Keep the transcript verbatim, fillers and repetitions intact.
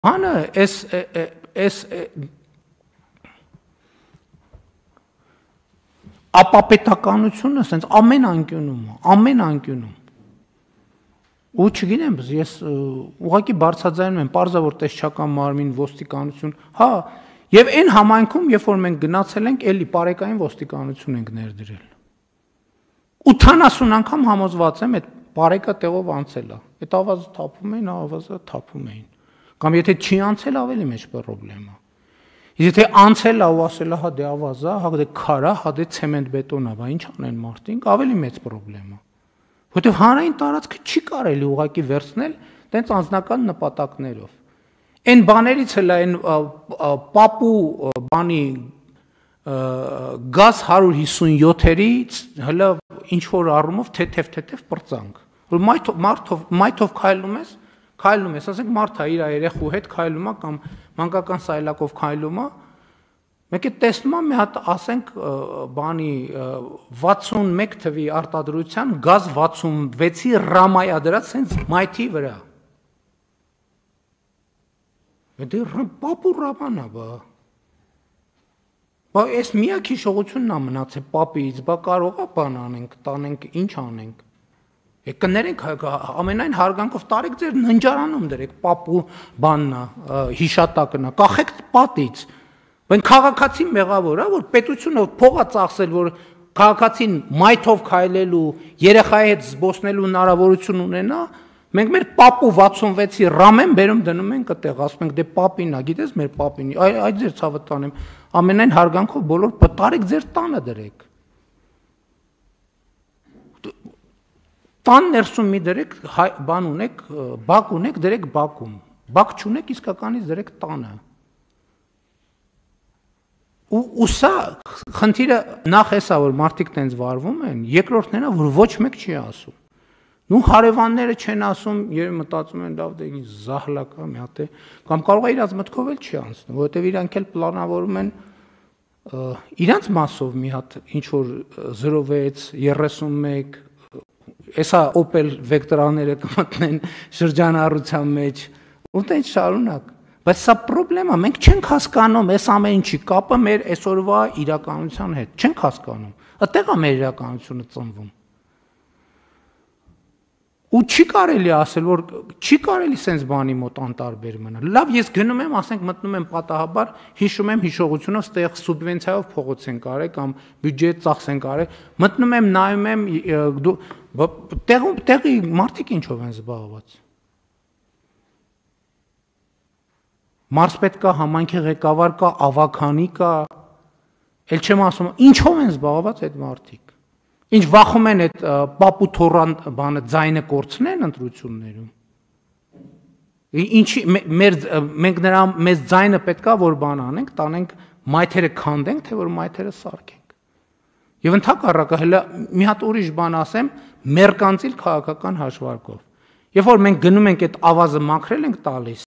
Հանը էս էս ապապետականությունը sense ամեն անկյունում, ամեն անկյունում։ Ու չգիտեմ, ես ուղղակի բարձրաձայնում եմ, պարզա որ տեսչական մարմին ոստիկանություն, հա, եւ այն համայնքում, երբ որ մենք գնացել ենք, էլի պարեկային ոստիկանություն ենք ներդրել։ ութանասուն անգամ համոզված եմ, այդ պարեկա տեղով անցել է։ Այդ ավազը թափում էին, ավազը թափում էին։ Կամ եթե չի անցել, ավելի մեծ խնդրեմ է։ Եթե անցել է ու ասել է, հա դե ավազա, հա դե քարա, հա դե ցեմենտ բետոն է, բա ինչ անեն մարդիկ, ավելի մեծ խնդրեմ է։ Որտեվ հանրային տարածքը չի կարելի ուղղակի վերցնել տենց անձնական նպատակներով։ Այն բաներից էլ այն պապու բանի գազ հարյուր հիսունյոթերից հələ ինչ որ առումով թեթև-թեթև պրծանք։ Որ մարդով մայթով քայլում ես, քայլում ես, ասենք մարդը իր երեխու հետ քայլում է կամ մանկական սայլակով քայլում է, մեկ է տեսնում է մի հատ ասենք բանի վաթսունմեկ թվի արտադրության գազ վաթսունվեցի ռամայա դրած հենց մայթի վրա։ Դե պապու ռամանա բա։ Բա այս միակ հիշողությունն է մնացել պապից, բա կարող է բան անենք, տանենք, ինչ անենք։ Եկ կներենք ամենայն հարգանքով տարեք ձեր ննջարանում դրեք պապու բանն է, հիշատակն է, կախեք պատից։ Բայց քաղաքացին մեղավոր է, որ պետությունը փող է ծախսել, որ քաղաքացին մայթով քայլելու, երեխայի հետ զբոսնելու հնարավորություն ունենա, մենք մեր պապու վաթսունվեցի ռամեն բերում դնում ենք այդտեղ, ասում ենք դե պապին է, գիտես մեր պապին, այդ ձեր ցավը տանեմ, ամենայն հարգանքով բոլոր տարեք ձեր տանը դրեք։ Տան ներսում մի դրեք, բան ունեք, բակ ունեք, դրեք բակում, բակ չունեք, իսկականից դրեք տանը։ Ու սա խնդիրը նախ էսա, որ մարդիկ տենց վարվում են, երկրորդն է, որ ոչ մեկ չի ասում։ Նու հարևանները չեն ասում, երբ մտածում են, լավ դե ինչ զահլակա մի հատ է, կամ կարող է իրաց մտքով էլ չի անցնում, որովհետև իրանք էլ պլանավորում են իրանց մասով մի հատ ինչ որ զրո վեց, երեսունմեկ, էսա Opel Vectra-ները կմտնեն շրջանառության մեջ, ու տենց շարունակ։ Բայց սա խնդրեմ է, մենք չենք հասկանում այս ամեն ինչի կապը մեր այսօրվա իրականության հետ, չենք հասկանում։ Այդտեղ է մեր իրականությունը ծնվում։ Ու չի կարելի ասել, որ չի կարելի սենց բանի մոտ անտարբեր մնալ։ Լավ, ես գնում եմ, ասենք մտնում եմ պատահաբար, հիշում եմ հիշողությունով, ստեղ սուբվենցիայով փողոց են կարել կամ բյուջե ծախս են կարել, մտնում եմ, նայում եմ, տեղում տեղի մարդիկ ինչով են զբաղված։ Մարսպետ կա, համայնքի ղեկավար կա, ավագանի կա, էլ չեմ ասում, ինչով են զբաղված այդ մարդիկ։ Ինչ վախում են այդ պապու թորան բանը ձայնը կորցնեն ընտրություններում։ Ինչի մենք նրա մեզ ձայնը պետքա որ բան անենք, տանենք մայթերը քանդենք, թե որ մայթերը սարքենք։ Եվ ընդհակառակը հələ մի հատ ուրիշ բան ասեմ, մերկանցիլ քաղաքական հաշվարկով։ Երբ որ մենք գնում ենք այդ ավազը մաքրել ենք տալիս,